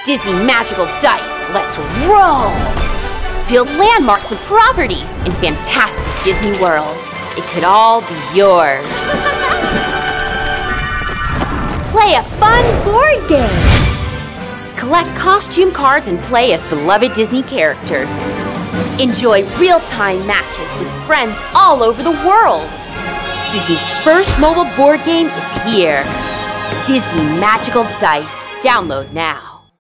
Disney Magical Dice, let's roll! Build landmarks and properties in fantastic Disney worlds. It could all be yours. Play a fun board game. Collect costume cards and play as beloved Disney characters. Enjoy real-time matches with friends all over the world. Disney's first mobile board game is here. Disney Magical Dice. Download now.